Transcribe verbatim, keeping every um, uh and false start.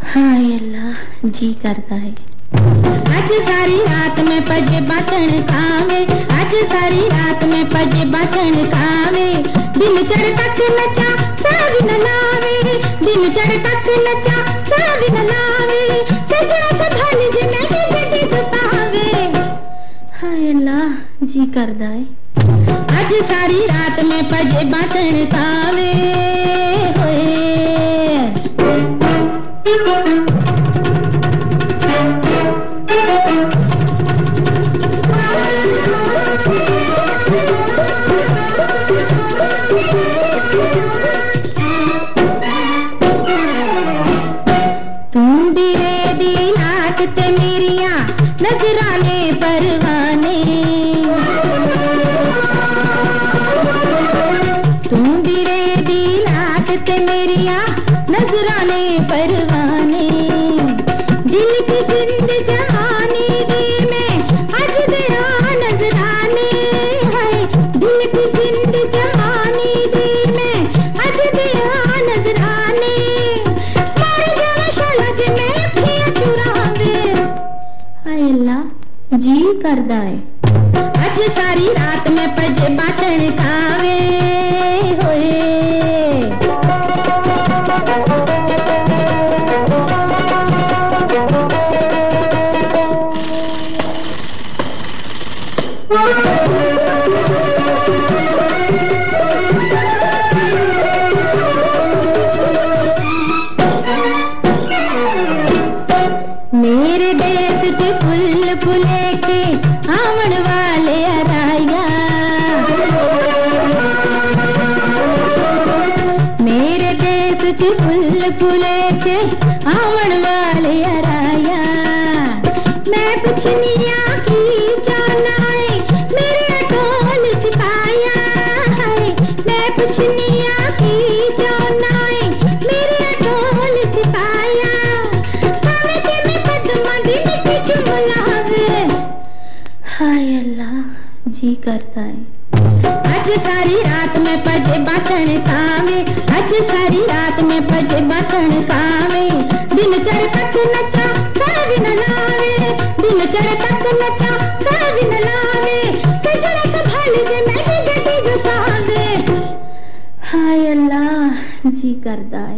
हाय अल्लाह जी करता है। आज सारी रात में पजे बाछण खावे, आज सारी रात में पजे बाछण खावे। दिन चढ़ तक नचा सावी न लावे, दिन चढ़ तक नचा सावी न लावे। सजना संभाल जे मैं गड्डी गुतावे। हाय अल्लाह जी करता है। आज सारी रात में पजे बाछण खावे होए। तुम बिरे दी नाक ते मेरिया नजराने परवाने, तुम बिरे दी नाक ते मेरिया नजराने परवाने। दिल की जिंद जहानी दी में आज गया नजराने है, दिल की जिंद जहानी दी में आज गया नजराने। मार जावा शाला जे मैं अखियां चुरावे। हाय अल्लाह जी करता है। आज सारी रात में पजे बाछण खावे होए। मेरे देश च फुल फुले के आवन वाले अराया, मेरे देश च फुल फुले के आवन वाले अराया। मैं पुछनिया की जाना है मेरे ढोल सिपाया है, मैं पुछनिया की जाना है मेरे ढोल सिपाया। पावे के मैं पद्मा दी मिट्टी चुमलावे। हाय अल्लाह जी करता है। आज सारी रात में पजे बाछण खावे, आज सारी रात में पजे बाछण खावे। दिन चढ़ तक नचा सावी न लावे, दिन चढ़ तक नचा सावी न लावे। सजना संभाल जे मैं गड्डी गुतावे। हाय अल्लाह जी करता है।